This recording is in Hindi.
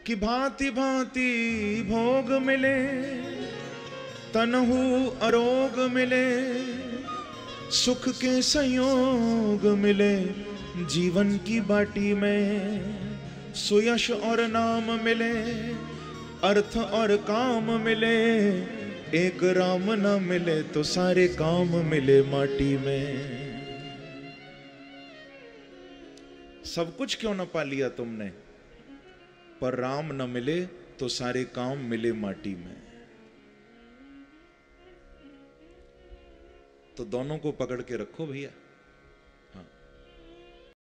कि भांति भांति भोग मिले, तनहु अरोग मिले, सुख के संयोग मिले, जीवन की बाटी में सुयश और नाम मिले, अर्थ और काम मिले, एक राम न मिले तो सारे काम मिले माटी में। सब कुछ क्यों न पा लिया तुमने, पर राम न मिले तो सारे काम मिले माटी में। तो दोनों को पकड़ के रखो भैया।